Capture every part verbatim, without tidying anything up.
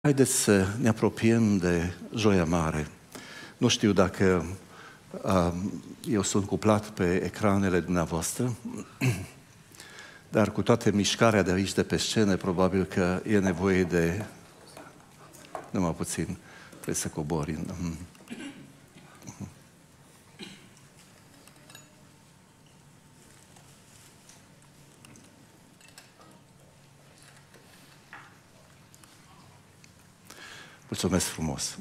Haideți să ne apropiem de Joia Mare. Nu știu dacă uh, eu sunt cuplat pe ecranele dumneavoastră, dar cu toată mișcarea de aici, de pe scenă, probabil că e nevoie de... Numai puțin, trebuie să cobori. Mulțumesc frumos!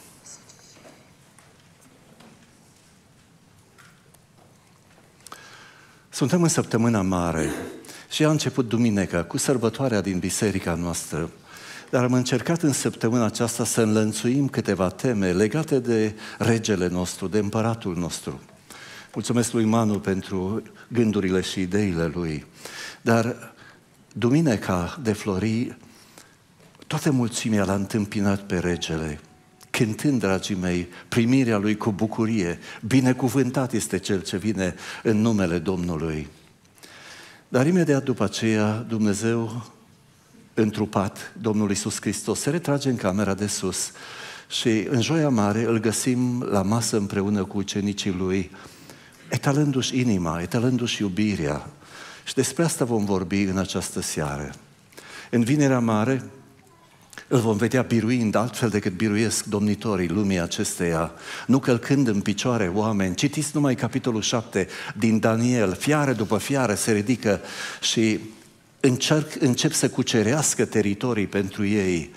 Suntem în săptămâna mare și a început duminica cu sărbătoarea din biserica noastră, dar am încercat în săptămâna aceasta să înlănțuim câteva teme legate de regele nostru, de împăratul nostru. Mulțumesc lui Manu pentru gândurile și ideile lui. Dar duminica de Flori, toată mulțimea l-a întâmpinat pe regele, cântând, dragii mei, primirea lui cu bucurie. Binecuvântat este cel ce vine în numele Domnului. Dar imediat după aceea, Dumnezeu întrupat, Domnul Iisus Hristos, se retrage în camera de sus și în Joia Mare îl găsim la masă împreună cu ucenicii lui, etalându-și inima, etalându-și iubirea. Și despre asta vom vorbi în această seară. În Vinerea Mare îl vom vedea biruind altfel decât biruiesc domnitorii lumii acesteia, nu călcând în picioare oameni. Citiți numai capitolul șapte din Daniel, fiară după fiară se ridică și încerc, încep să cucerească teritorii pentru ei.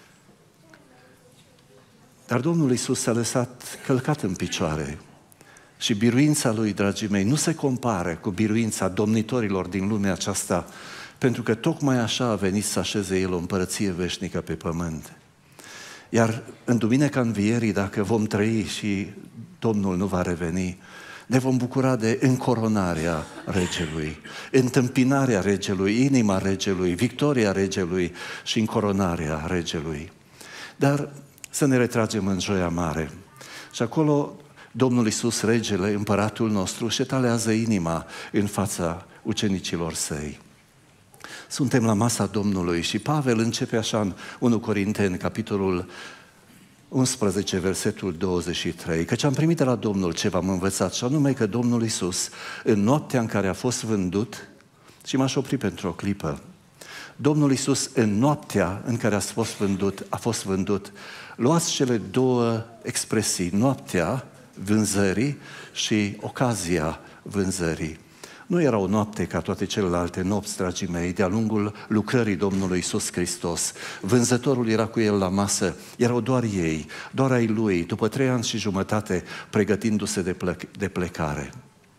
Dar Domnul Iisus s-a lăsat călcat în picioare și biruința lui, dragii mei, nu se compară cu biruința domnitorilor din lumea aceasta, pentru că tocmai așa a venit să așeze El o împărăție veșnică pe pământ. Iar în Duminica Învierii, dacă vom trăi și Domnul nu va reveni, ne vom bucura de încoronarea regelui, întâmpinarea regelui, inima regelui, victoria regelui și încoronarea regelui. Dar să ne retragem în Joia Mare. Și acolo Domnul Iisus, regele, împăratul nostru, își etalează inima în fața ucenicilor săi. Suntem la masa Domnului și Pavel începe așa în unu Corinteni, capitolul unsprezece, versetul douăzeci și trei, căci am primit de la Domnul ce v-am învățat, și anume că Domnul Iisus, în noaptea în care a fost vândut, și m-aș opri pentru o clipă, Domnul Iisus, în noaptea în care a fost vândut, a fost vândut, luați cele două expresii, noaptea vânzării și ocazia vânzării. Nu era o noapte ca toate celelalte nopți, dragii mei, de-a lungul lucrării Domnului Iisus Hristos. Vânzătorul era cu El la masă, erau doar ei, doar ai Lui, după trei ani și jumătate, pregătindu-se de, plec- de plecare.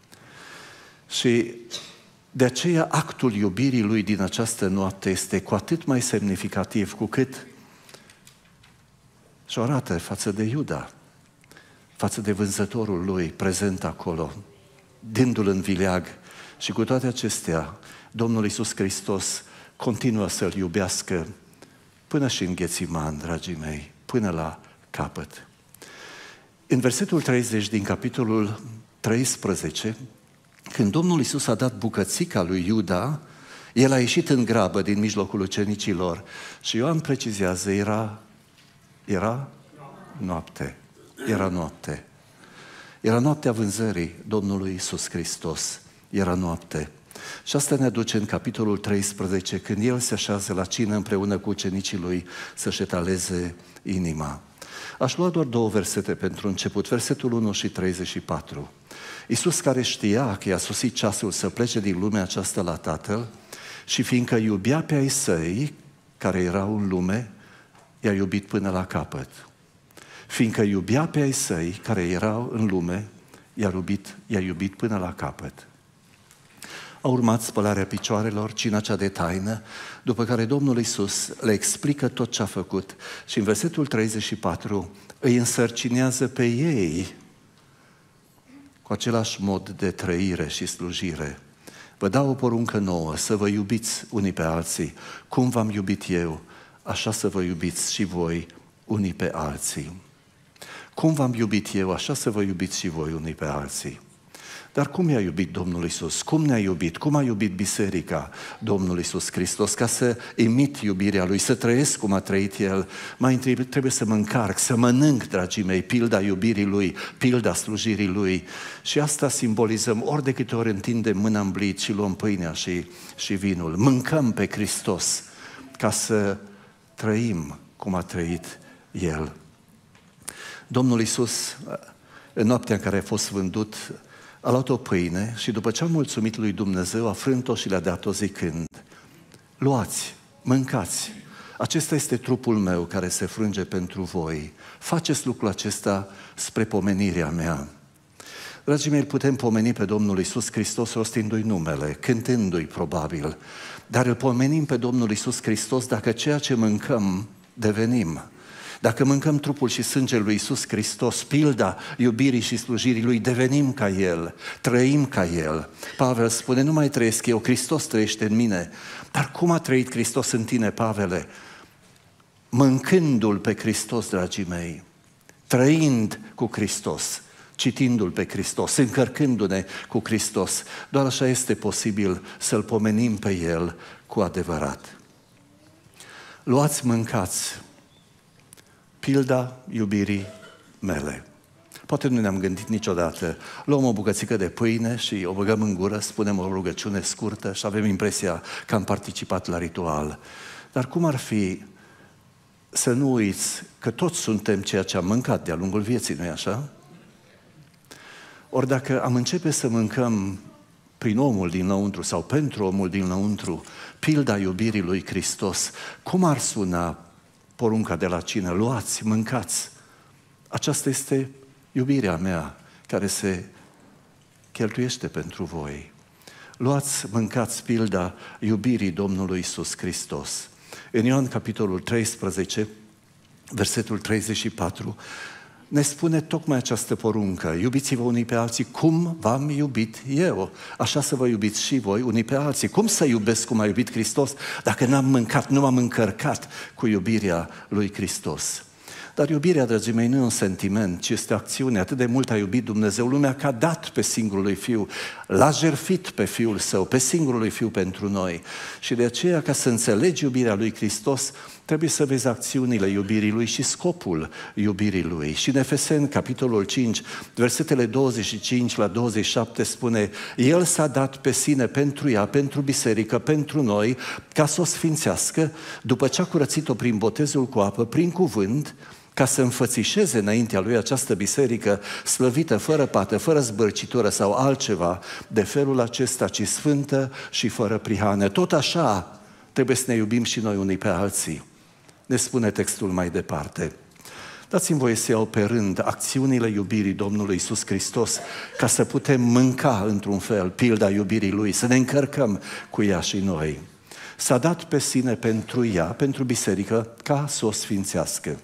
Și de aceea actul iubirii Lui din această noapte este cu atât mai semnificativ, cu cât și-o arată față de Iuda, față de vânzătorul Lui prezent acolo, dându-l în vileag. Și cu toate acestea, Domnul Iisus Hristos continuă să-L iubească până și în Ghețiman, dragii mei, până la capăt. În versetul treizeci din capitolul treisprezece, când Domnul Iisus a dat bucățica lui Iuda, El a ieșit în grabă din mijlocul ucenicilor și Ioan precizează, era, era noapte, era noapte. Era noaptea vânzării Domnului Iisus Hristos. Era noapte. Și asta ne aduce în capitolul treisprezece, când El se așează la cină împreună cu ucenicii Lui să-și etaleze inima. Aș lua doar două versete pentru început, versetul unu și treizeci și patru. Iisus, care știa că i-a sosit ceasul să plece din lumea aceasta la Tatăl, și fiindcă iubea pe ai Săi, care erau în lume, i-a iubit până la capăt. Fiindcă iubea pe ai Săi, care erau în lume, i-a iubit, i-a iubit până la capăt. A urmat spălarea picioarelor, cina cea de taină, după care Domnul Iisus le explică tot ce a făcut și în versetul treizeci și patru îi însărcinează pe ei cu același mod de trăire și slujire. Vă dau o poruncă nouă, să vă iubiți unii pe alții. Cum v-am iubit eu, așa să vă iubiți și voi unii pe alții. Cum v-am iubit eu, așa să vă iubiți și voi unii pe alții. Dar cum i-a iubit Domnul Iisus? Cum ne-a iubit? Cum a iubit biserica Domnul Iisus Hristos? Ca să imit iubirea Lui, să trăiesc cum a trăit El, mai întâi trebuie să mă încarc, să mănânc, dragii mei, pilda iubirii Lui, pilda slujirii Lui. Și asta simbolizăm ori de câte ori întindem mâna în bliț și luăm pâinea și, și vinul. Mâncăm pe Hristos ca să trăim cum a trăit El. Domnul Iisus, în noaptea în care a fost vândut, a luat o pâine și după ce a mulțumit lui Dumnezeu, a frânt-o și le-a dat-o zicând: luați, mâncați, acesta este trupul meu care se frânge pentru voi. Faceți lucrul acesta spre pomenirea mea. Dragii mei, putem pomeni pe Domnul Iisus Hristos rostindu-i numele, cântându-i probabil, dar îl pomenim pe Domnul Iisus Hristos dacă ceea ce mâncăm devenim. Dacă mâncăm trupul și sângele lui Iisus Hristos, pilda iubirii și slujirii Lui, devenim ca El, trăim ca El. Pavel spune: nu mai trăiesc eu, Hristos trăiește în mine. Dar cum a trăit Hristos în tine, Pavele? Mâncându-L pe Hristos, dragii mei, trăind cu Hristos, citindu-L pe Hristos, încărcându-ne cu Hristos. Doar așa este posibil să-L pomenim pe El cu adevărat. Luați, mâncați, pilda iubirii mele. Poate nu ne-am gândit niciodată. Luăm o bucățică de pâine și o băgăm în gură, spunem o rugăciune scurtă și avem impresia că am participat la ritual. Dar cum ar fi să nu uiți că toți suntem ceea ce am mâncat de-a lungul vieții, nu-i așa? Ori dacă am începe să mâncăm prin omul dinăuntru sau pentru omul dinăuntru pilda iubirii lui Hristos, cum ar suna porunca de la cină? Luați, mâncați. Aceasta este iubirea mea care se cheltuiește pentru voi. Luați, mâncați pilda iubirii Domnului Iisus Hristos. În Ioan capitolul treisprezece, versetul treizeci și patru, ne spune tocmai această poruncă: iubiți-vă unii pe alții cum v-am iubit eu, așa să vă iubiți și voi unii pe alții. Cum să iubesc cum a iubit Hristos dacă n-am mâncat, nu m-am încărcat cu iubirea lui Hristos? Dar iubirea, dragii mei, nu e un sentiment, ci este acțiune. Atât de mult a iubit Dumnezeu lumea că a dat pe singurul lui Fiu, l-a jertfit pe Fiul Său, pe singurul lui Fiu pentru noi. Și de aceea, ca să înțelegi iubirea lui Hristos, trebuie să vezi acțiunile iubirii Lui și scopul iubirii Lui. Și în Efeseni, capitolul cinci, versetele douăzeci și cinci la douăzeci și șapte spune: El s-a dat pe sine pentru ea, pentru biserică, pentru noi, ca să o sfințească, după ce a curățit-o prin botezul cu apă, prin cuvânt, ca să înfățișeze înaintea Lui această biserică slăvită, fără pată, fără zbârcitură sau altceva de felul acesta, ci sfântă și fără prihană. Tot așa trebuie să ne iubim și noi unii pe alții. Ne spune textul mai departe. Dați-mi voie să iau pe rând acțiunile iubirii Domnului Iisus Hristos, ca să putem mânca într-un fel pilda iubirii Lui, să ne încărcăm cu ea și noi. S-a dat pe sine pentru ea, pentru biserică, ca să o sfințească.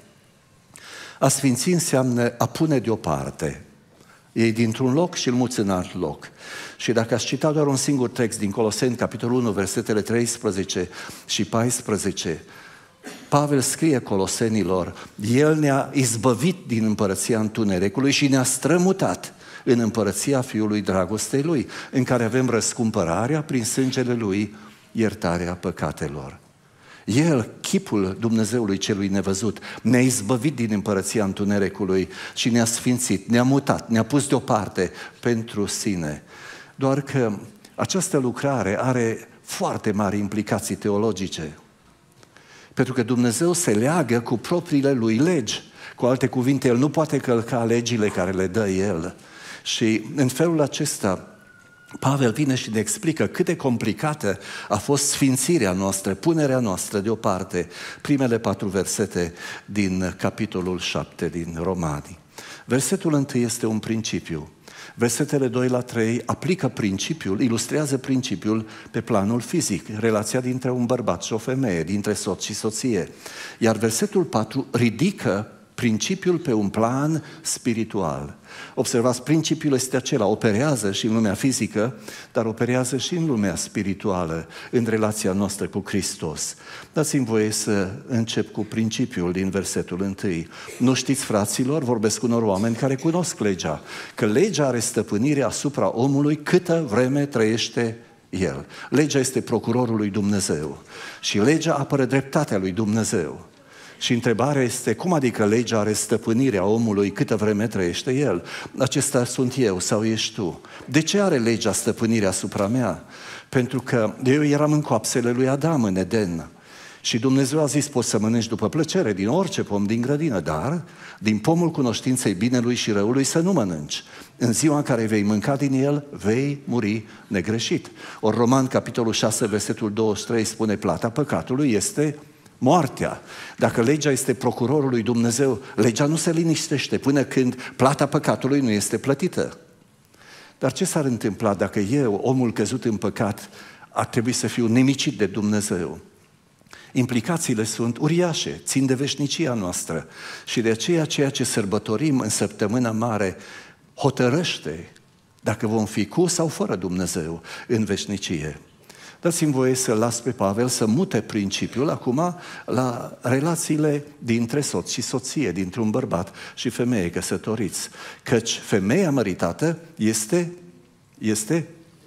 A sfinți înseamnă a pune deoparte. Ei dintr-un loc și îl muți în alt loc. Și dacă aș cita doar un singur text din Coloseni, capitolul unu, versetele treisprezece și paisprezece, Pavel scrie Colosenilor: El ne-a izbăvit din împărăția întunericului și ne-a strămutat în împărăția Fiului dragostei Lui, în care avem răscumpărarea prin sângele Lui, iertarea păcatelor. El, chipul Dumnezeului celui nevăzut, ne-a izbăvit din împărăția întunericului și ne-a sfințit, ne-a mutat, ne-a pus deoparte pentru sine. Doar că această lucrare are foarte mari implicații teologice. Pentru că Dumnezeu se leagă cu propriile Lui legi. Cu alte cuvinte, El nu poate călca legile care le dă El. Și în felul acesta Pavel vine și ne explică cât de complicată a fost sfințirea noastră, punerea noastră deoparte. Primele patru versete din capitolul șapte din Romani. Versetul întâi este un principiu. Versetele doi la trei aplică principiul, ilustrează principiul pe planul fizic, relația dintre un bărbat și o femeie, dintre soț și soție. Iar versetul patru ridică principiul pe un plan spiritual. Observați, principiul este acela, operează și în lumea fizică, dar operează și în lumea spirituală, în relația noastră cu Hristos. Dați-mi voie să încep cu principiul din versetul întâi. Nu știți, fraților, vorbesc unor oameni care cunosc legea, că legea are stăpânire asupra omului câtă vreme trăiește el. Legea este procurorul lui Dumnezeu și legea apără dreptatea lui Dumnezeu. Și întrebarea este, cum adică legea are stăpânirea omului câtă vreme trăiește el? Acesta sunt eu sau ești tu? De ce are legea stăpânirea asupra mea? Pentru că eu eram în coapsele lui Adam în Eden. Și Dumnezeu a zis, poți să mănânci după plăcere din orice pom din grădină, dar din pomul cunoștinței binelui și răului să nu mănânci. În ziua în care vei mânca din el, vei muri negreșit. Ori Roman, capitolul șase, versetul douăzeci și trei spune, plata păcatului este moartea. Dacă legea este procurorul lui Dumnezeu, legea nu se liniștește până când plata păcatului nu este plătită. Dar ce s-ar întâmpla dacă eu, omul căzut în păcat, ar trebui să fiu nimicit de Dumnezeu? Implicațiile sunt uriașe, țin de veșnicia noastră și de aceea ceea ce sărbătorim în săptămâna mare hotărăște dacă vom fi cu sau fără Dumnezeu în veșnicie. Dați-mi voie să las pe Pavel să mute principiul acum la relațiile dintre soț și soție, dintre un bărbat și femeie căsătoriți. Căci femeia măritată este, este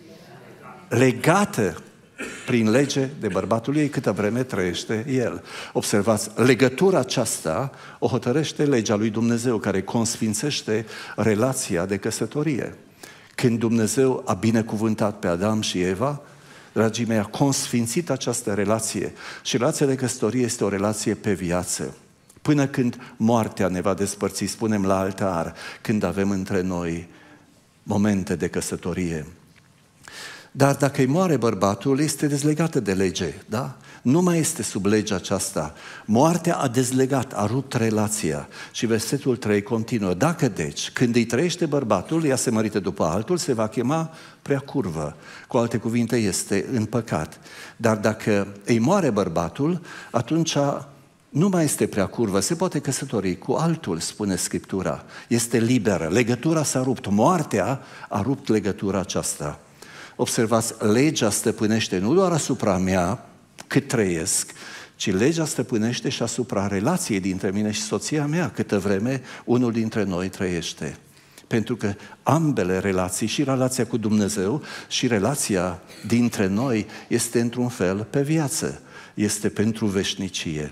legată prin lege de bărbatul ei câtă vreme trăiește el. Observați, legătura aceasta o hotărăște legea lui Dumnezeu care consfințește relația de căsătorie. Când Dumnezeu a binecuvântat pe Adam și Eva, dragii mei, a consfințit această relație și relația de căsătorie este o relație pe viață. Până când moartea ne va despărți, spunem la altar, când avem între noi momente de căsătorie. Dar dacă îi moare bărbatul, este dezlegată de lege, da? Nu mai este sub legea aceasta. Moartea a dezlegat, a rupt relația. Și versetul trei continuă. Dacă deci, când îi trăiește bărbatul, ea se mărită după altul, se va chema prea curvă. Cu alte cuvinte, este în păcat. Dar dacă îi moare bărbatul, atunci nu mai este prea curvă, se poate căsători cu altul, spune Scriptura. Este liberă, legătura s-a rupt, moartea a rupt legătura aceasta. Observați, legea stăpânește nu doar asupra mea, cât trăiesc, ci legea stăpânește și asupra relației dintre mine și soția mea, câtă vreme unul dintre noi trăiește. Pentru că ambele relații, și relația cu Dumnezeu și relația dintre noi, este într-un fel pe viață, este pentru veșnicie.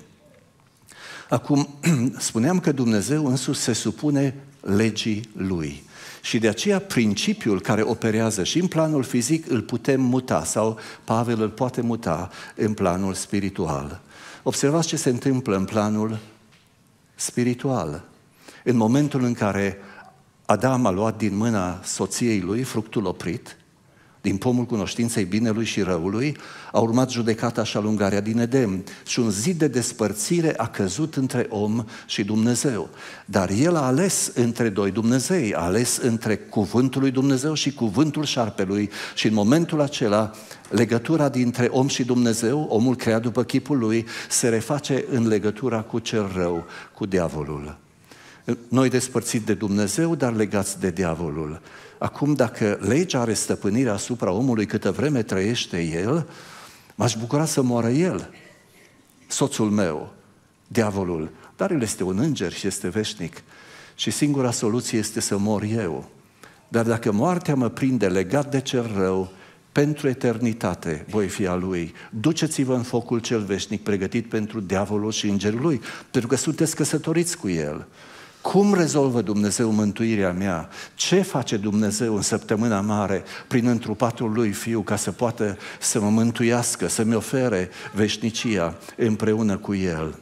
Acum, spuneam că Dumnezeu însuși se supune legii Lui. Și de aceea principiul care operează și în planul fizic îl putem muta sau Pavel îl poate muta în planul spiritual. Observați ce se întâmplă în planul spiritual. În momentul în care Adam a luat din mâna soției lui fructul oprit, din pomul cunoștinței binelui și răului, a urmat judecata și alungarea din Eden și un zid de despărțire a căzut între om și Dumnezeu. Dar el a ales între doi Dumnezei, a ales între cuvântul lui Dumnezeu și cuvântul șarpelui și în momentul acela legătura dintre om și Dumnezeu, omul creat după chipul lui, se reface în legătura cu cel rău, cu diavolul. Noi despărțiți de Dumnezeu, dar legați de diavolul. Acum, dacă legea are stăpânirea asupra omului câtă vreme trăiește el, m-aș bucura să moară el, soțul meu, diavolul. Dar el este un înger și este veșnic. Și singura soluție este să mor eu. Dar dacă moartea mă prinde legat de cel rău, pentru eternitate voi fi a lui. Duceți-vă în focul cel veșnic pregătit pentru diavolul și îngerul lui, pentru că sunteți căsătoriți cu el. Cum rezolvă Dumnezeu mântuirea mea? Ce face Dumnezeu în săptămâna mare prin întrupatul lui Fiu ca să poată să mă mântuiască, să-mi ofere veșnicia împreună cu El?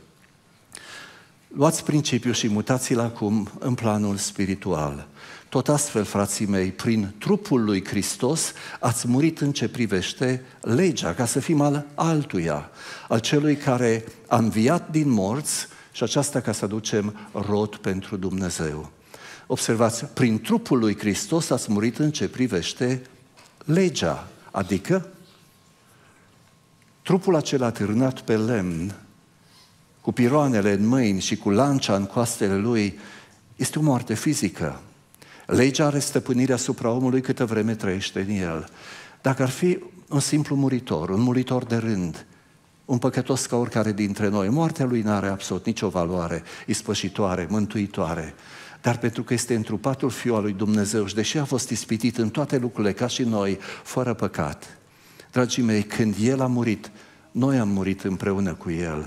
Luați principiul și mutați-l acum în planul spiritual. Tot astfel, frații mei, prin trupul lui Hristos ați murit în ce privește legea, ca să fim al altuia, al celui care a înviat din morți, și aceasta ca să aducem rod pentru Dumnezeu. Observați, prin trupul lui Hristos ați murit în ce privește legea, adică trupul acela târnat pe lemn cu piroanele în mâini și cu lancea în coastele lui, este o moarte fizică. Legea are stăpânirea asupra omului câtă vreme trăiește în el. Dacă ar fi un simplu muritor, un muritor de rând, un păcătos ca oricare dintre noi, moartea lui n-are absolut nicio valoare ispășitoare, mântuitoare. Dar pentru că este întrupatul Fiul al lui Dumnezeu și deși a fost ispitit în toate lucrurile ca și noi, fără păcat, dragii mei, când El a murit, noi am murit împreună cu El.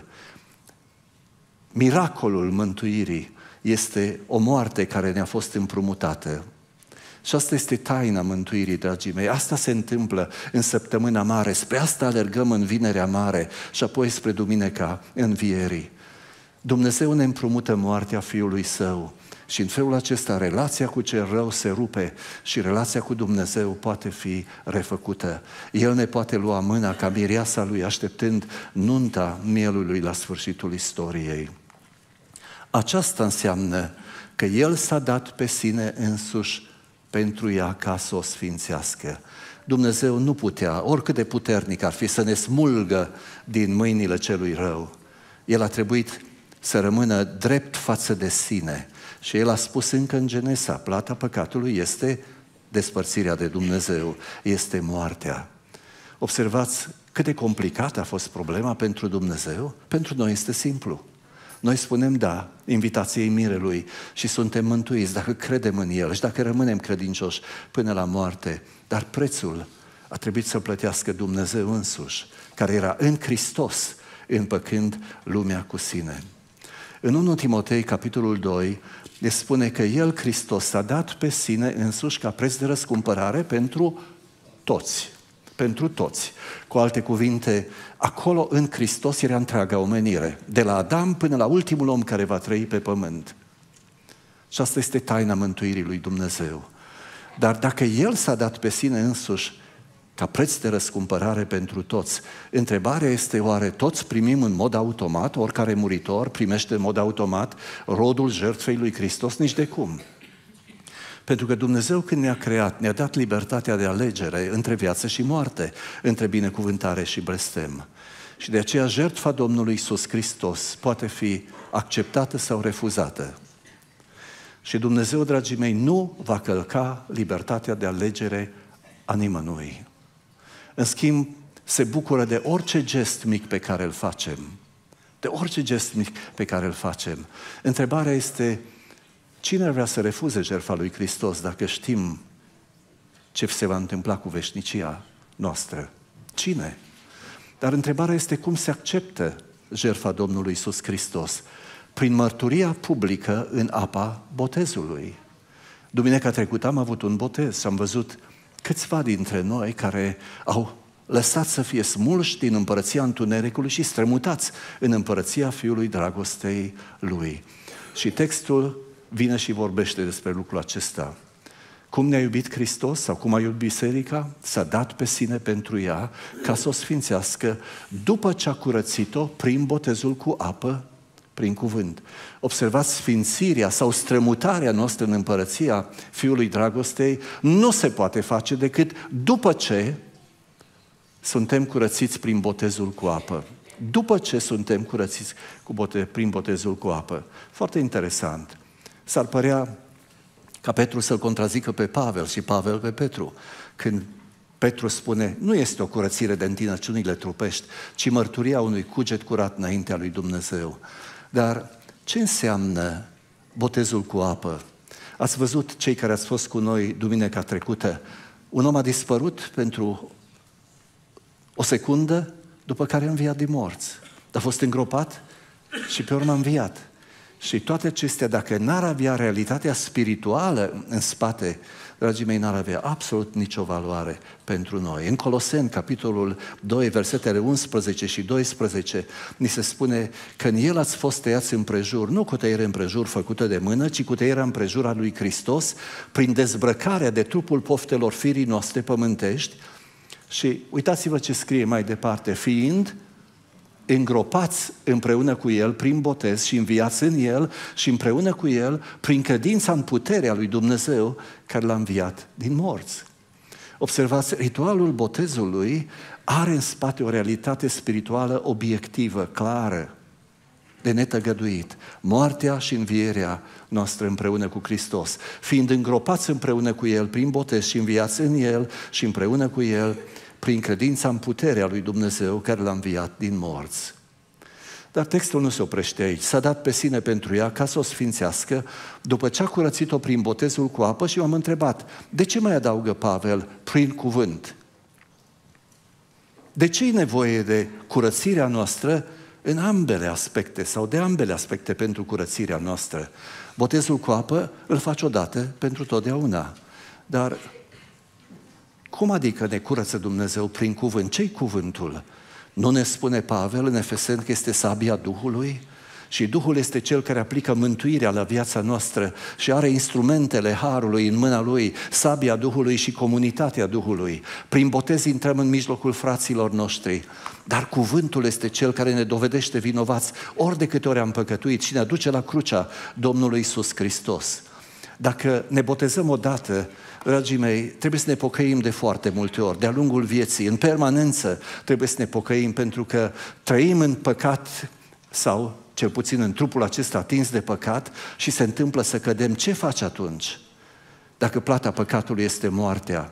Miracolul mântuirii este o moarte care ne-a fost împrumutată. Și asta este taina mântuirii, dragii mei. Asta se întâmplă în săptămâna mare, spre asta alergăm în vinerea mare și apoi spre duminica învierii. Dumnezeu ne împrumută moartea Fiului Său și în felul acesta relația cu cel rău se rupe și relația cu Dumnezeu poate fi refăcută. El ne poate lua mâna ca mireasa Lui, așteptând nunta mielului la sfârșitul istoriei. Aceasta înseamnă că El s-a dat pe sine însuși pentru ea ca să o sfințească. Dumnezeu nu putea, oricât de puternic ar fi, să ne smulgă din mâinile celui rău. El a trebuit să rămână drept față de sine. Și El a spus încă în Genesa, plata păcatului este despărțirea de Dumnezeu, este moartea. Observați cât de complicată a fost problema pentru Dumnezeu. Pentru noi este simplu. Noi spunem da invitației mirelui și suntem mântuiți dacă credem în El și dacă rămânem credincioși până la moarte. Dar prețul a trebuit să plătească Dumnezeu însuși, care era în Hristos, împăcând lumea cu sine. În întâi Timotei, capitolul doi, ne spune că El, Hristos, s-a dat pe sine însuși ca preț de răscumpărare pentru toți. Pentru toți. Cu alte cuvinte, acolo în Hristos era întreaga omenire, de la Adam până la ultimul om care va trăi pe pământ. Și asta este taina mântuirii lui Dumnezeu. Dar dacă El s-a dat pe sine însuși ca preț de răscumpărare pentru toți, întrebarea este, oare toți primim în mod automat, oricare muritor primește în mod automat rodul jertfei lui Hristos? Nici de cum. Pentru că Dumnezeu, când ne-a creat, ne-a dat libertatea de alegere între viață și moarte, între binecuvântare și blestem. Și de aceea jertfa Domnului Iisus Hristos poate fi acceptată sau refuzată. Și Dumnezeu, dragii mei, nu va călca libertatea de alegere a nimănui. În schimb, se bucură de orice gest mic pe care îl facem. De orice gest mic pe care îl facem. Întrebarea este, cine ar vrea să refuze jertfa lui Hristos dacă știm ce se va întâmpla cu veșnicia noastră? Cine? Dar întrebarea este cum se acceptă jertfa Domnului Iisus Hristos? Prin mărturia publică în apa botezului. Duminica trecută am avut un botez și am văzut câțiva dintre noi care au lăsat să fie smulși din împărăția întunericului și strămutați în împărăția Fiului dragostei Lui. Și textul vine și vorbește despre lucrul acesta. Cum ne-a iubit Hristos sau cum a iubit biserica, s-a dat pe sine pentru ea ca să o sfințească după ce a curățit-o prin botezul cu apă, prin cuvânt. Observați, sfințirea sau strămutarea noastră în împărăția Fiului dragostei nu se poate face decât după ce suntem curățiți prin botezul cu apă. După ce suntem curățiți cu bote, prin botezul cu apă. Foarte interesant. S-ar părea ca Petru să-l contrazică pe Pavel și Pavel pe Petru. Când Petru spune, nu este o curățire de întinăciunile trupești, ci mărturia unui cuget curat înaintea lui Dumnezeu. Dar ce înseamnă botezul cu apă? Ați văzut, cei care ați fost cu noi duminica trecută, un om a dispărut pentru o secundă, după care a înviat din morți. A fost îngropat și pe urmă a înviat. Și toate acestea, dacă n-ar avea realitatea spirituală în spate, dragii mei, n-ar avea absolut nicio valoare pentru noi. În Coloseni, capitolul doi, versetele unsprezece și doisprezece, ni se spune că în El ați fost tăiați împrejur, nu cu tăiere împrejur făcută de mână, ci cu tăierea împrejur a lui Hristos, prin dezbrăcarea de trupul poftelor firii noastre pământești. Și uitați-vă ce scrie mai departe, fiind îngropați împreună cu El prin botez și înviați în El și împreună cu El prin credința în puterea lui Dumnezeu care l-a înviat din morți. Observați, ritualul botezului are în spate o realitate spirituală obiectivă, clară. de netăgăduit, moartea și învierea noastră împreună cu Hristos, fiind îngropați împreună cu El prin botez și înviați în El și împreună cu El prin credința în puterea lui Dumnezeu care l-a înviat din morți. Dar textul nu se oprește aici. S-a dat pe sine pentru ea ca să o sfințească după ce a curățit-o prin botezul cu apă și m-am întrebat, de ce mai adaugă Pavel prin cuvânt? De ce e nevoie de curățirea noastră în ambele aspecte sau de ambele aspecte pentru curățirea noastră? Botezul cu apă îl faci odată pentru totdeauna. Dar cum adică ne curăță Dumnezeu prin cuvânt? Ce-i cuvântul? Nu ne spune Pavel în Efeseni că este sabia Duhului? Și Duhul este Cel care aplică mântuirea la viața noastră și are instrumentele Harului în mâna Lui, sabia Duhului și comunitatea Duhului. Prin botez intrăm în mijlocul fraților noștri, dar cuvântul este Cel care ne dovedește vinovați ori de câte ori am păcătuit și ne aduce la crucea Domnului Iisus Hristos. Dacă ne botezăm odată, dragii mei, trebuie să ne pocăim de foarte multe ori, de-a lungul vieții, în permanență trebuie să ne pocăim, pentru că trăim în păcat sau, cel puțin în trupul acesta atins de păcat și se întâmplă să cădem. Ce faci atunci? Dacă plata păcatului este moartea,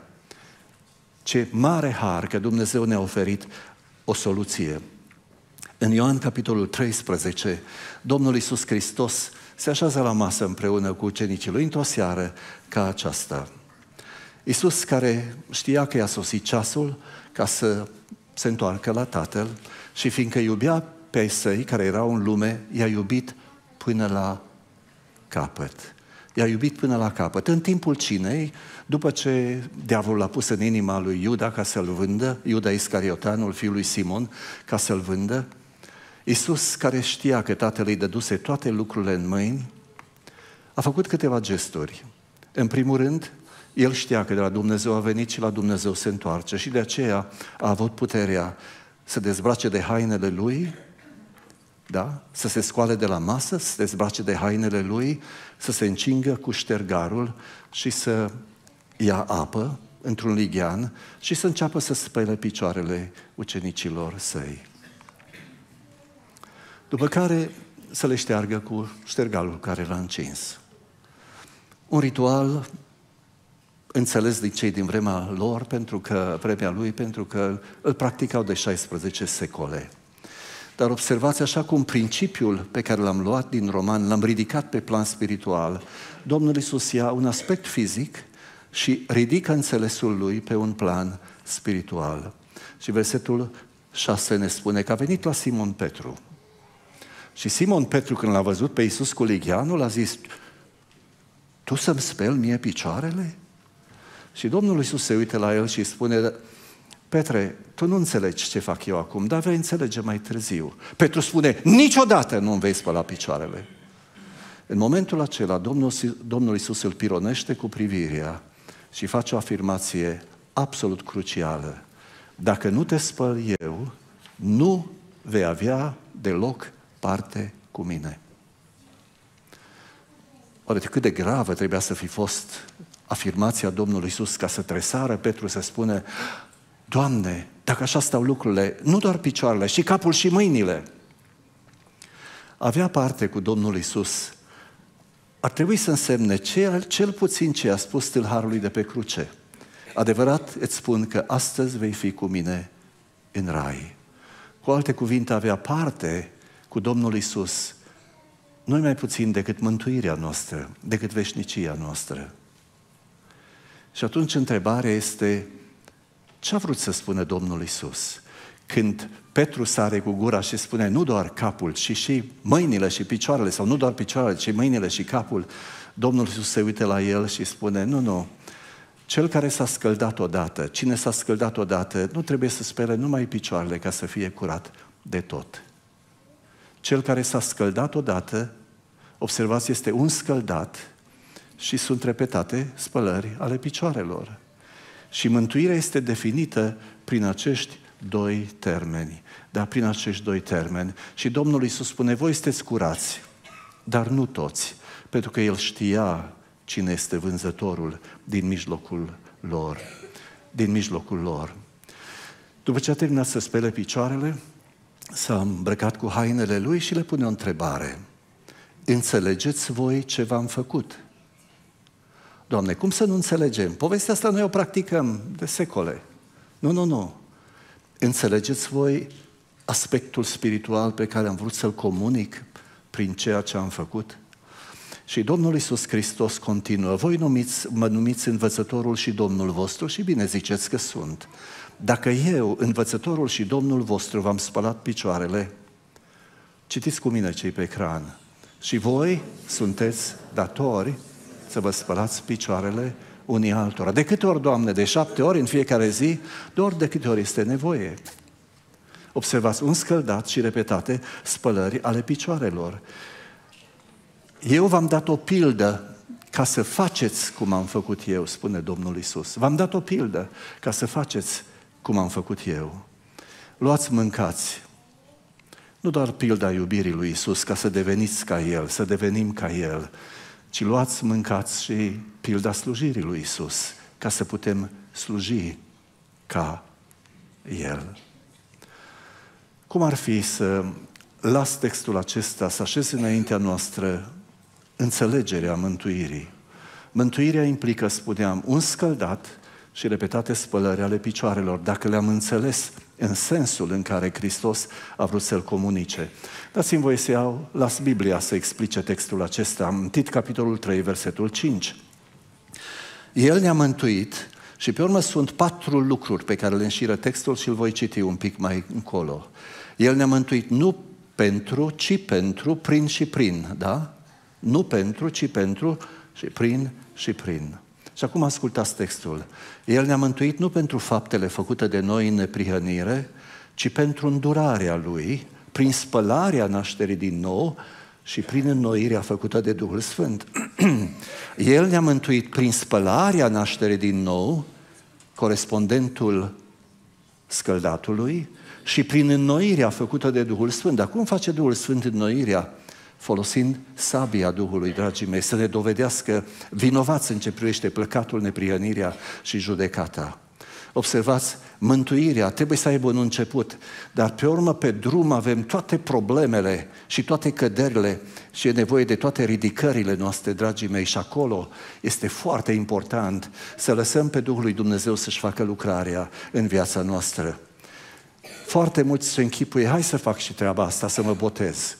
ce mare har că Dumnezeu ne-a oferit o soluție. În Ioan capitolul treisprezece, Domnul Iisus Hristos se așează la masă împreună cu ucenicii Lui într-o seară ca aceasta. Iisus, care știa că i-a sosit ceasul ca să se întoarcă la Tatăl și fiindcă iubea pe ai săi care erau în lume, i-a iubit până la capăt. I-a iubit până la capăt. În timpul cinei, după ce diavolul a pus în inima lui Iuda ca să-l vândă, Iuda Iscariotanul, fiul lui Simon, ca să-l vândă, Iisus, care știa că Tatăl îi dăduse toate lucrurile în mâini, a făcut câteva gesturi. În primul rând, El știa că de la Dumnezeu a venit și la Dumnezeu se întoarce și de aceea a avut puterea să dezbrace de hainele Lui, da? Să se scoale de la masă, să se dezbrace de hainele Lui, să se încingă cu ștergarul și să ia apă într-un lighean și să înceapă să spele picioarele ucenicilor Săi. După care să le șteargă cu ștergarul care l-a încins. Un ritual înțeles de cei din vremea lor, pentru că, vremea lui, pentru că îl practicau de șaisprezece secole. Dar observați, așa cum principiul pe care l-am luat din Roman, l-am ridicat pe plan spiritual, Domnul Iisus ia un aspect fizic și ridică înțelesul lui pe un plan spiritual. Și versetul șase ne spune că a venit la Simon Petru. Și Simon Petru, când l-a văzut pe Iisus cu ligheanul, a zis, tu să-mi speli mie picioarele? Și Domnul Iisus se uită la el și îi spune, Petre, tu nu înțelegi ce fac eu acum, dar vei înțelege mai târziu. Petru spune, niciodată nu îmi vei spăla picioarele. În momentul acela, Domnul, Domnul Iisus îl pironește cu privirea și face o afirmație absolut crucială. Dacă nu te spăl eu, nu vei avea deloc parte cu mine. Oare cât de gravă trebuia să fi fost afirmația Domnului Iisus ca să tresară Petru să spune, Doamne, dacă așa stau lucrurile, nu doar picioarele, și capul și mâinile. Avea parte cu Domnul Iisus ar trebui să însemne cel, cel puțin ce a spus tâlharului de pe cruce. Adevărat îți spun că astăzi vei fi cu mine în rai. Cu alte cuvinte, avea parte cu Domnul Iisus, nu mai puțin decât mântuirea noastră, decât veșnicia noastră. Și atunci întrebarea este, ce a vrut să spună Domnul Iisus? Când Petru sare cu gura și spune nu doar capul, ci și mâinile și picioarele, sau nu doar picioarele, ci mâinile și capul, Domnul Iisus se uită la el și spune, nu, nu, cel care s-a scăldat odată, cine s-a scăldat odată, nu trebuie să spele numai picioarele ca să fie curat de tot. Cel care s-a scăldat odată, observați, este un scăldat și sunt repetate spălări ale picioarelor. Și mântuirea este definită prin acești doi termeni. Da, prin acești doi termeni. Și Domnul Iisus spune, voi sunteți curați, dar nu toți, pentru că El știa cine este vânzătorul din mijlocul lor. Din mijlocul lor. După ce a terminat să spele picioarele, s-a îmbrăcat cu hainele lui și le pune o întrebare. Înțelegeți voi ce v-am făcut? Doamne, cum să nu înțelegem? Povestea asta noi o practicăm de secole. Nu, nu, nu. Înțelegeți voi aspectul spiritual pe care am vrut să-l comunic prin ceea ce am făcut? Și Domnul Iisus Hristos continuă. Voi numiți, mă numiți învățătorul și Domnul vostru și bine ziceți că sunt. Dacă eu, învățătorul și Domnul vostru, v-am spălat picioarele, citiți cu mine cei pe ecran, și voi sunteți datori să vă spălați picioarele unii altora. De câte ori, Doamne? De șapte ori în fiecare zi? Doar de câte ori este nevoie. Observați, un scăldat și repetate spălări ale picioarelor. Eu v-am dat o pildă ca să faceți cum am făcut eu, spune Domnul Iisus. V-am dat o pildă ca să faceți cum am făcut eu. Luați, mâncați. Nu doar pilda iubirii lui Iisus ca să deveniți ca El, să devenim ca El, ci luați, mâncați și pilda slujirii lui Iisus ca să putem sluji ca El. Cum ar fi să las textul acesta să așeze înaintea noastră înțelegerea mântuirii? Mântuirea implică, spuneam, un scăldat și repetate spălări ale picioarelor, dacă le-am înțeles în sensul în care Hristos a vrut să-l comunice. Dați-mi voie să iau, las Biblia să explice textul acesta. Am Tit, capitolul trei, versetul cinci. El ne-a mântuit și pe urmă sunt patru lucruri pe care le înșiră textul și îl voi citi un pic mai încolo. El ne-a mântuit nu pentru, ci pentru, prin și prin, da? Nu pentru, ci pentru și prin și prin. Și acum ascultați textul. El ne-a mântuit nu pentru faptele făcute de noi în neprihănire, ci pentru îndurarea Lui, prin spălarea nașterii din nou și prin înnoirea făcută de Duhul Sfânt. El ne-a mântuit prin spălarea nașterii din nou, corespondentul scăldatului, și prin înnoirea făcută de Duhul Sfânt. Dar cum face Duhul Sfânt înnoirea? Folosind sabia Duhului, dragii mei, să ne dovedească vinovați în ce privește păcatul, neprihănirea și judecata. Observați, mântuirea trebuie să aibă un început, dar pe urmă, pe drum, avem toate problemele și toate căderile și e nevoie de toate ridicările noastre, dragii mei, și acolo este foarte important să lăsăm pe Duhul lui Dumnezeu să-și facă lucrarea în viața noastră. Foarte mulți se închipuie, hai să fac și treaba asta, să mă botez.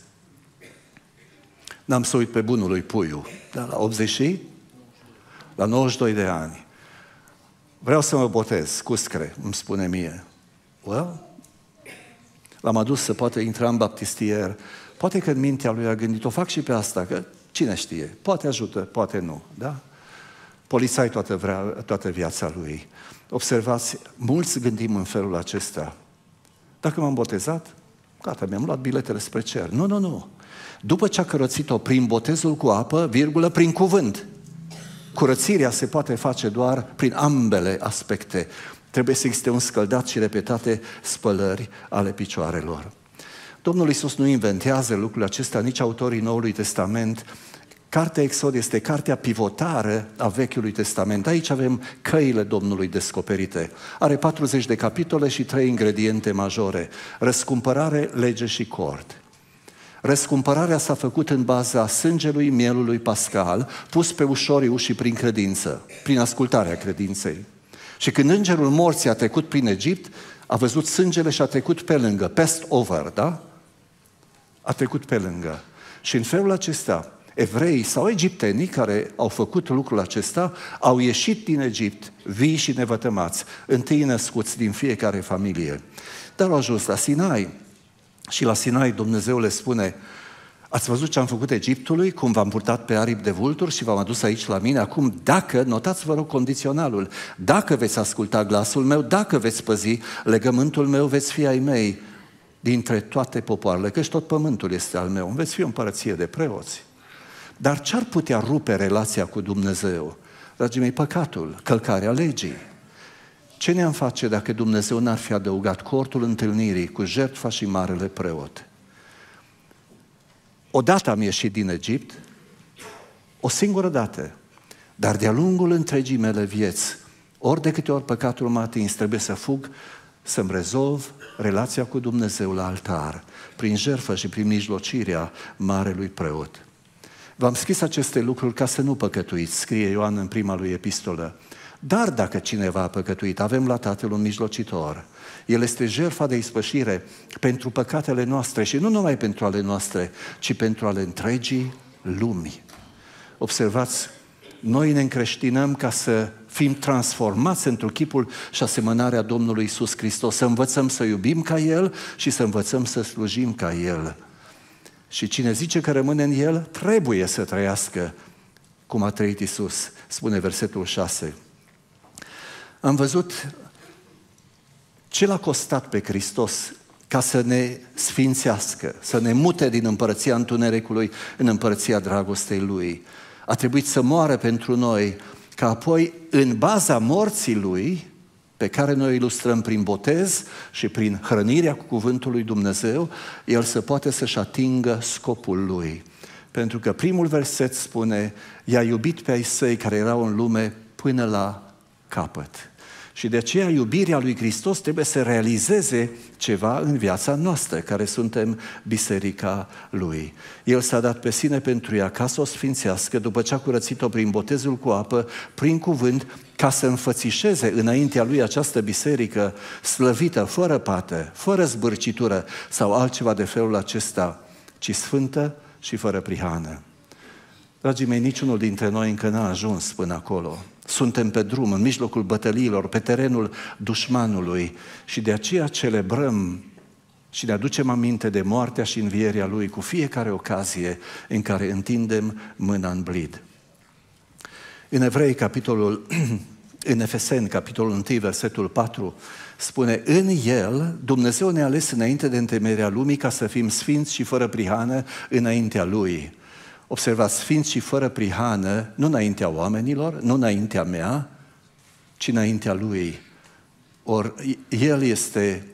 N-am să uit pe bunul lui Puiu, dar la optzeci și la nouăzeci și doi de ani. Vreau să mă botez, cuscre, îmi spune mie. Well, l-am adus să poată intra în baptistier. Poate că în mintea lui a gândit, o fac și pe asta, că cine știe, poate ajută, poate nu, da? Polițai toată, vrea, toată viața lui. Observați, mulți gândim în felul acesta. Dacă m-am botezat, gata, mi-am luat biletele spre cer. Nu, nu, nu. După ce a curățit-o prin botezul cu apă, virgulă, prin cuvânt. Curățirea se poate face doar prin ambele aspecte. Trebuie să existe un scăldat și repetate spălări ale picioarelor. Domnul Iisus nu inventează lucrul acesta, nici autorii Noului Testament. Cartea Exod este cartea pivotară a Vechiului Testament. Aici avem căile Domnului descoperite. Are patruzeci de capitole și trei ingrediente majore. Răscumpărare, lege și cord. Răscumpărarea s-a făcut în baza sângelui mielului pascal, pus pe ușorii ușii prin credință, prin ascultarea credinței. Și când îngerul morții a trecut prin Egipt, a văzut sângele și a trecut pe lângă, passed over, da? A trecut pe lângă. Și în felul acesta, evreii sau egiptenii care au făcut lucrul acesta, au ieșit din Egipt, vii și nevătămați, întâi născuți din fiecare familie. Dar au ajuns la Sinai. Și la Sinai Dumnezeu le spune, ați văzut ce am făcut Egiptului, cum v-am purtat pe aripi de vulturi și v-am adus aici la mine? Acum, dacă, notați vă rog condiționalul, dacă veți asculta glasul meu, dacă veți păzi legământul meu, veți fi ai mei dintre toate popoarele, căci tot pământul este al meu, veți fi o împărăție de preoți. Dar ce-ar putea rupe relația cu Dumnezeu? Dragii mei, păcatul, călcarea legii. Ce ne-am face dacă Dumnezeu n-ar fi adăugat cortul întâlnirii cu jertfa și marele preot? Odată am ieșit din Egipt, o singură dată, dar de-a lungul întregii mele vieți, ori de câte ori păcatul m-a atins, trebuie să fug să-mi rezolv relația cu Dumnezeu la altar, prin jertfă și prin mijlocirea marelui preot. V-am scris aceste lucruri ca să nu păcătuiți, scrie Ioan în prima lui epistolă. Dar dacă cineva a păcătuit, avem la Tatăl un mijlocitor. El este jertfa de ispășire pentru păcatele noastre și nu numai pentru ale noastre, ci pentru ale întregii lumi. Observați, noi ne încreștinăm ca să fim transformați într-un chipul și asemănarea Domnului Iisus Hristos, să învățăm să iubim ca El și să învățăm să slujim ca El. Și cine zice că rămâne în El, trebuie să trăiască cum a trăit Iisus, spune versetul șase. Am văzut ce l-a costat pe Hristos ca să ne sfințească, să ne mute din împărăția întunericului în împărăția dragostei Lui. A trebuit să moară pentru noi, ca apoi, în baza morții Lui, pe care noi o ilustrăm prin botez și prin hrănirea cu cuvântul lui Dumnezeu, El să poate să-și atingă scopul Lui. Pentru că primul verset spune, i-a iubit pe ai Săi care erau în lume până la capăt. Și de aceea iubirea lui Hristos trebuie să realizeze ceva în viața noastră, care suntem biserica Lui. El s-a dat pe sine pentru ea ca să o sfințească, după ce a curățit-o prin botezul cu apă, prin cuvânt, ca să înfățișeze înaintea Lui această biserică slăvită, fără pată, fără zbârcitură sau altceva de felul acesta, ci sfântă și fără prihană. Dragii mei, niciunul dintre noi încă n-a ajuns până acolo. Suntem pe drum, în mijlocul bătăliilor, pe terenul dușmanului și de aceea celebrăm și ne aducem aminte de moartea și învierea Lui cu fiecare ocazie în care întindem mâna în blid. În Evrei, capitolul, în Efeseni, capitolul unu, versetul patru, spune, în El Dumnezeu ne-a ales înainte de întemeierea lumii ca să fim sfinți și fără prihană înaintea Lui. Observați, sfinți și fără prihană, nu înaintea oamenilor, nu înaintea mea, ci înaintea Lui. Ori El este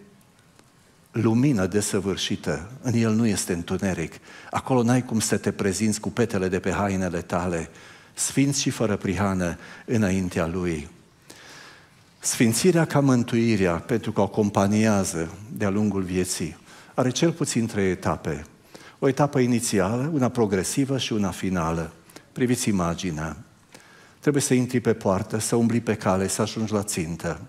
lumină desăvârșită, în El nu este întuneric. Acolo n-ai cum să te prezinți cu petele de pe hainele tale, sfinți și fără prihană înaintea Lui. Sfințirea ca mântuirea, pentru că o acompaniază de-a lungul vieții, are cel puțin trei etape. O etapă inițială, una progresivă și una finală. Priviți imaginea. Trebuie să intri pe poartă, să umbli pe cale, să ajungi la țintă.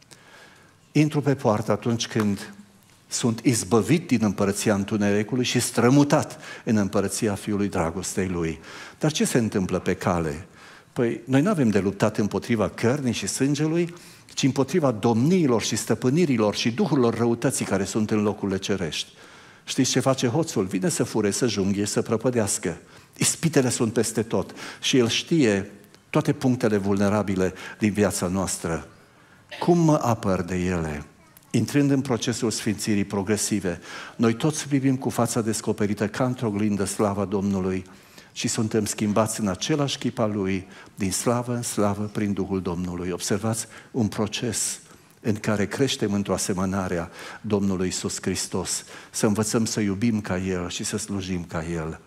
Intru pe poartă atunci când sunt izbăvit din împărăția întunericului și strămutat în împărăția Fiului dragostei Lui. Dar ce se întâmplă pe cale? Păi noi nu avem de luptat împotriva cărnii și sângelui, ci împotriva domniilor și stăpânirilor și duhurilor răutății care sunt în locurile cerești. Știți ce face hoțul? Vine să fure, să junghie, să prăpădească. Ispitele sunt peste tot și el știe toate punctele vulnerabile din viața noastră. Cum mă apăr de ele? Intrând în procesul sfințirii progresive, noi toți privim cu fața descoperită ca într-o oglindă slava Domnului și suntem schimbați în același chip al Lui, din slavă în slavă, prin Duhul Domnului. Observați un proces în care creștem într-o asemănare a Domnului Iisus Hristos, să învățăm să iubim ca El și să slujim ca El.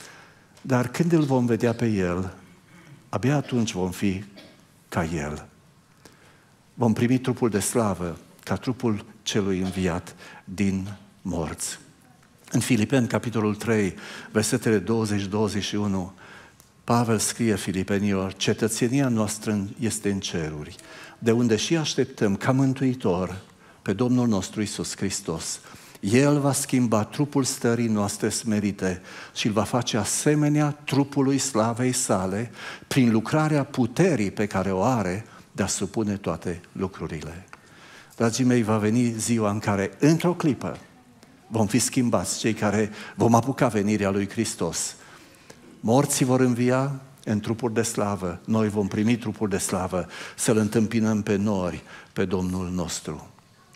Dar când îl vom vedea pe El, abia atunci vom fi ca El. Vom primi trupul de slavă ca trupul celui înviat din morți. În Filipeni, capitolul trei, versetele douăzeci douăzeci și unu, Pavel scrie Filipenilor, cetățenia noastră este în ceruri, de unde și așteptăm ca mântuitor pe Domnul nostru Iisus Hristos. El va schimba trupul stării noastre smerite și îl va face asemenea trupului slavei sale prin lucrarea puterii pe care o are de a supune toate lucrurile. Dragii mei, va veni ziua în care, într-o clipă, vom fi schimbați, cei care vom apuca venirea lui Hristos. Morții vor învia în trupuri de slavă, noi vom primi trupuri de slavă, să-L întâmpinăm pe nori, pe Domnul nostru.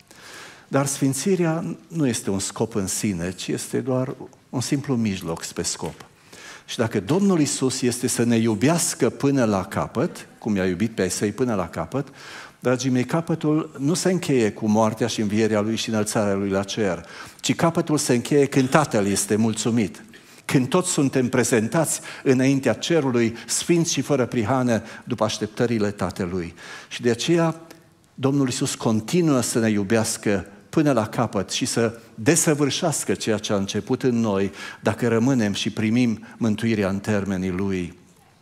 Dar sfințirea nu este un scop în sine, ci este doar un simplu mijloc spre scop. Și dacă Domnul Iisus este să ne iubească până la capăt, cum i-a iubit pe ai Săi până la capăt, dragii mei, capătul nu se încheie cu moartea și învierea Lui și înălțarea Lui la cer, ci capătul se încheie când Tatăl este mulțumit. Când toți suntem prezentați înaintea cerului, sfinți și fără prihană, după așteptările Tatălui. Și de aceea Domnul Iisus continuă să ne iubească până la capăt și să desăvârșească ceea ce a început în noi, dacă rămânem și primim mântuirea în termenii Lui.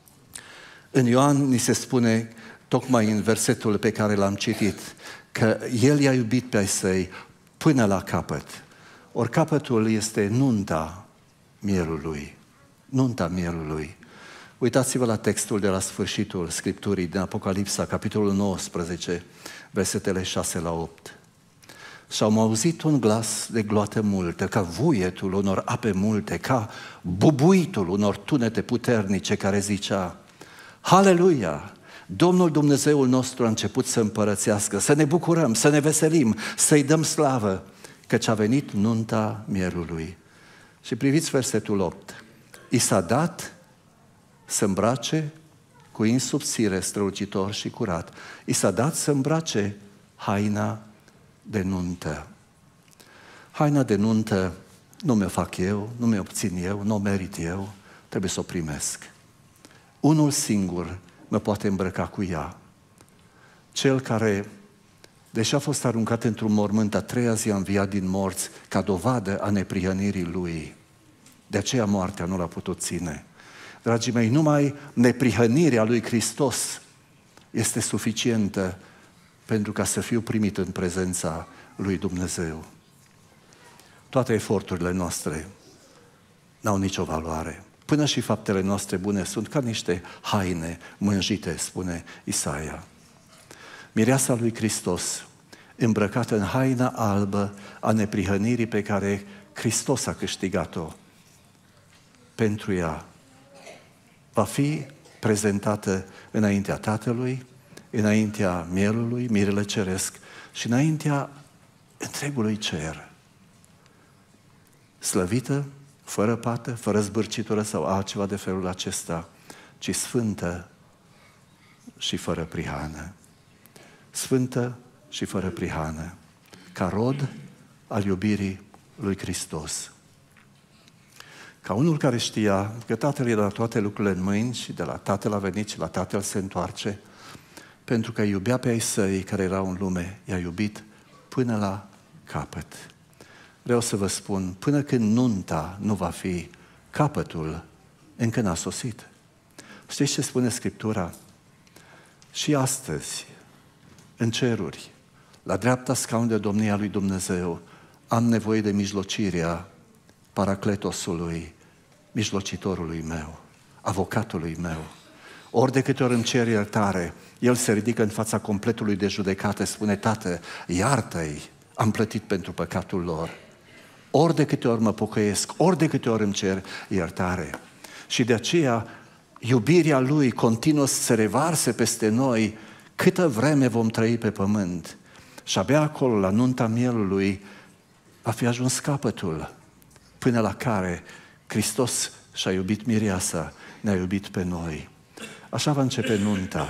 În Ioan ni se spune, tocmai în versetul pe care l-am citit, că El i-a iubit pe ai Săi până la capăt. Ori capătul este nunta mielului. Nunta mielului. Uitați-vă la textul de la sfârșitul Scripturii din Apocalipsa, capitolul nouăsprezece, versetele șase la opt. Și-am auzit un glas de gloată multă, ca vuietul unor ape multe, ca bubuitul unor tunete puternice, care zicea: Haleluia! Domnul Dumnezeul nostru a început să împărățească, să ne bucurăm, să ne veselim, să-i dăm slavă, căci a venit nunta mielului. Și priviți versetul opt. I s-a dat să îmbrace cu insubțire strălucitor și curat. I s-a dat să îmbrace haina de nuntă. Haina de nuntă nu mi-o fac eu, nu mi-o obțin eu, nu o merit eu, trebuie să o primesc. Unul singur mă poate îmbrăca cu ea. Cel care, deși a fost aruncat într-un mormânt, a treia zi a înviat din morți ca dovadă a neprihănirii Lui. De aceea moartea nu l-a putut ține. Dragii mei, numai neprihănirea lui Hristos este suficientă pentru ca să fiu primit în prezența lui Dumnezeu. Toate eforturile noastre n-au nicio valoare. Până și faptele noastre bune sunt ca niște haine mânjite, spune Isaia. Mireasa lui Hristos, îmbrăcată în haina albă a neprihănirii pe care Hristos a câștigat-o pentru ea, va fi prezentată înaintea Tatălui, înaintea mielului, mirele ceresc și înaintea întregului cer. Slăvită, fără pată, fără zbârcitură sau altceva de felul acesta, ci sfântă și fără prihană. Sfântă și fără prihană, ca rod al iubirii lui Hristos. Ca unul care știa că Tatăl i-a dat toate lucrurile în mâini și de la Tatăl a venit și la Tatăl se întoarce, pentru că iubea pe ai Săi care erau în lume, i-a iubit până la capăt. Vreau să vă spun, până când nunta nu va fi, capătul încă n-a sosit. Știți ce spune Scriptura? Și astăzi, în ceruri, la dreapta scaun de domnia lui Dumnezeu, am nevoie de mijlocirea Paracletosului, mijlocitorului meu, avocatului meu. Ori de câte ori îmi cer iertare, el se ridică în fața completului de judecată, spune: Tată, iartă-i, am plătit pentru păcatul lor. Ori de câte ori mă pocăiesc, ori de câte ori îmi cer iertare. Și de aceea iubirea Lui continuă să se revarse peste noi câtă vreme vom trăi pe pământ. Și abia acolo, la nunta mielului, va fi ajuns capătul, până la care Hristos și-a iubit mireasa, ne-a iubit pe noi. Așa va începe nunta,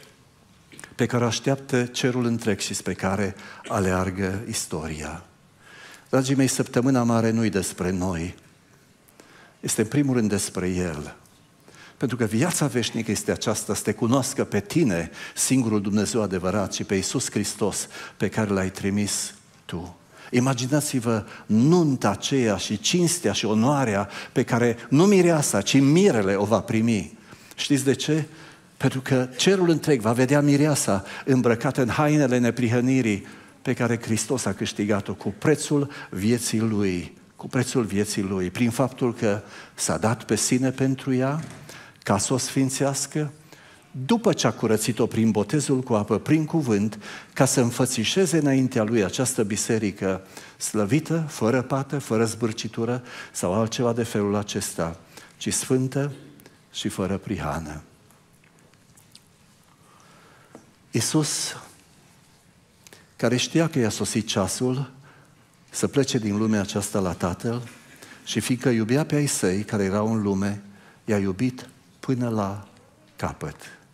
pe care așteaptă cerul întreg și spre care aleargă istoria. Dragii mei, săptămâna mare nu-i despre noi, este în primul rând despre El. Pentru că viața veșnică este aceasta, să te cunoască pe tine, singurul Dumnezeu adevărat, și pe Iisus Hristos, pe care L-ai trimis tu. Imaginați-vă nunta aceea și cinstea și onoarea pe care nu mireasa, ci mirele o va primi. Știți de ce? Pentru că cerul întreg va vedea mireasa îmbrăcată în hainele neprihănirii pe care Hristos a câștigat-o cu prețul vieții Lui, cu prețul vieții Lui, prin faptul că s-a dat pe sine pentru ea, ca să o sfințească, după ce a curățit-o prin botezul cu apă, prin cuvânt, ca să înfățișeze înaintea Lui această biserică slăvită, fără pată, fără zbârcitură sau altceva de felul acesta, ci sfântă și fără prihană. Iisus, care știa că i-a sosit ceasul să plece din lumea aceasta la Tatăl, și fiindcă iubea pe ai Săi care erau în lume, i-a iubit până la capăt.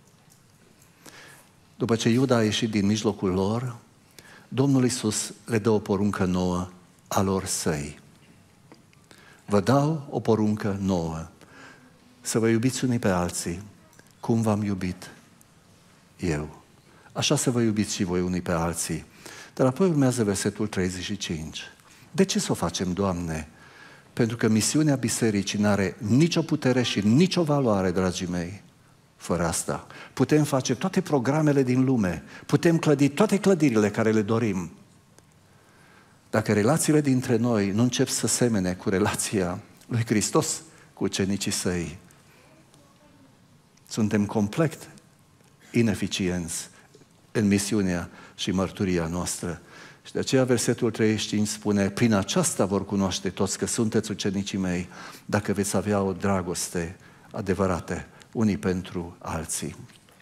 După ce Iuda a ieșit din mijlocul lor, Domnul Iisus le dă o poruncă nouă a lor Săi. Vă dau o poruncă nouă, să vă iubiți unii pe alții, cum v-am iubit eu. Așa să vă iubiți și voi unii pe alții. Dar apoi urmează versetul treizeci și cinci. De ce să o facem, Doamne? Pentru că misiunea bisericii n-are nicio putere și nicio valoare, dragii mei, fără asta. Putem face toate programele din lume, putem clădi toate clădirile care le dorim. Dacă relațiile dintre noi nu încep să semene cu relația lui Hristos cu ucenicii săi, suntem complet ineficienți în misiunea și mărturia noastră. Și de aceea versetul treizeci și cinci spune: prin aceasta vor cunoaște toți că sunteți ucenicii mei, dacă veți avea o dragoste adevărată unii pentru alții.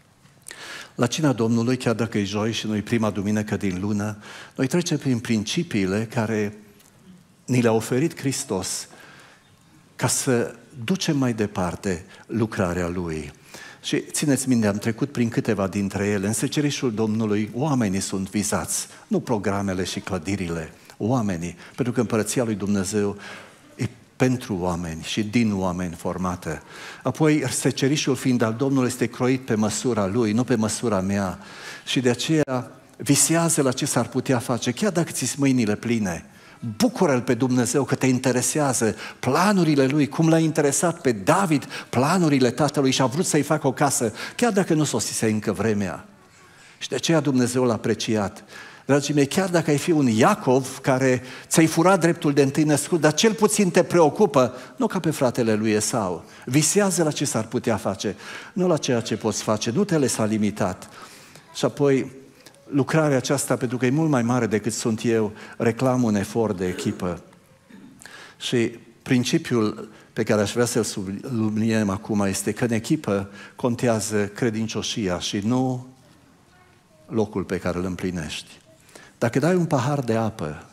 La cina Domnului, chiar dacă e joi și nu e prima duminică din lună, noi trecem prin principiile care ni le-a oferit Hristos ca să ducem mai departe lucrarea Lui. Și țineți minte, am trecut prin câteva dintre ele. În secerișul Domnului oamenii sunt vizați, nu programele și clădirile, oamenii, pentru că împărăția lui Dumnezeu e pentru oameni și din oameni formată. Apoi, secerișul fiind al Domnului este croit pe măsura Lui, nu pe măsura mea. Și de aceea visează la ce s-ar putea face, chiar dacă ți-s mâinile pline. Bucură-L pe Dumnezeu că te interesează planurile Lui, cum l-a interesat pe David planurile tatălui și a vrut să-i facă o casă, chiar dacă nu sosise încă vremea. Și de aceea Dumnezeu l-a apreciat. Dragii mei, chiar dacă ai fi un Iacov care ți-ai furat dreptul de întâi născut, dar cel puțin te preocupă, nu ca pe fratele lui Esau. Visează la ce s-ar putea face, nu la ceea ce poți face, nu te lăsa limitat. Și apoi, lucrarea aceasta, pentru că e mult mai mare decât sunt eu, reclam un efort de echipă. Și principiul pe care aș vrea să-l subliniem acum este că în echipă contează credincioșia și nu locul pe care îl împlinești. Dacă dai un pahar de apă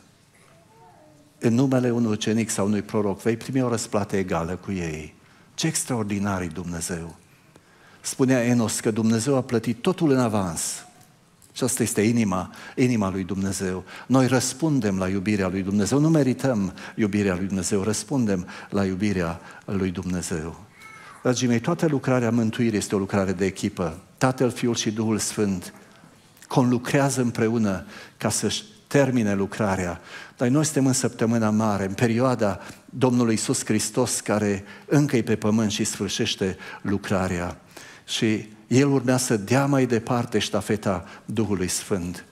în numele unui ucenic sau unui proroc, vei primi o răsplată egală cu ei. Ce extraordinar e Dumnezeu! Spunea Enos că Dumnezeu a plătit totul în avans. Și asta este inima, inima lui Dumnezeu. Noi răspundem la iubirea lui Dumnezeu, nu merităm iubirea lui Dumnezeu, răspundem la iubirea lui Dumnezeu. Dragii mei, toată lucrarea mântuirii este o lucrare de echipă. Tatăl, Fiul și Duhul Sfânt conlucrează împreună ca să-și termine lucrarea. Dar noi suntem în săptămâna mare, în perioada Domnului Iisus Hristos, care încă e pe pământ și sfârșește lucrarea. Și El urmează să dea mai departe ștafeta Duhului Sfânt.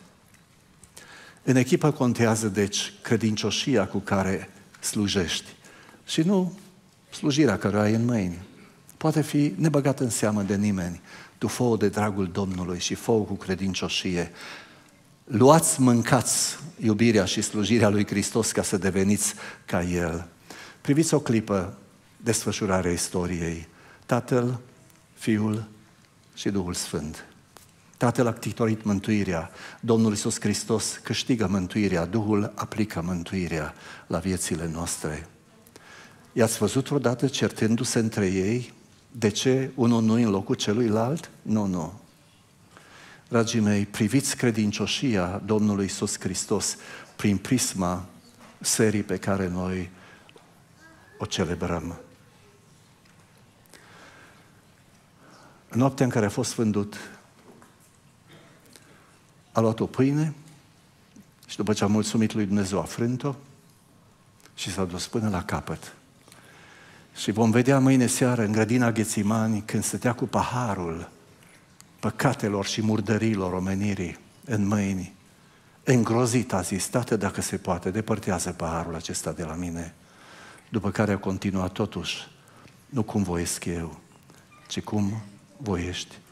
În echipă contează, deci, credincioșia cu care slujești și nu slujirea care o ai în mâini. Poate fi nebăgată în seamă de nimeni. Tu fă-o de dragul Domnului și fă-o cu credincioșie. Luați, mâncați iubirea și slujirea lui Hristos ca să deveniți ca El. Priviți o clipă desfășurarea istoriei. Tatăl, Fiul și Duhul Sfânt. Tatăl a titorit mântuirea, Domnul Iisus Hristos câștigă mântuirea, Duhul aplică mântuirea la viețile noastre. I-ați văzut vreodată certându-se între ei? De ce unul nu în locul celuilalt? Nu, nu. Dragii mei, priviți credincioșia Domnului Iisus Hristos prin prisma serii pe care noi o celebrăm. În noaptea în care a fost vândut, a luat o pâine și după ce a mulțumit lui Dumnezeu a frânt-o și s-a dus până la capăt. Și vom vedea mâine seară în grădina Ghețimani, când stătea cu paharul păcatelor și murdărilor omenirii în mâini, îngrozit a zis: Tată, dacă se poate, depărtează paharul acesta de la mine. După care a continuat totuși: nu cum voiesc eu, ci cum voiești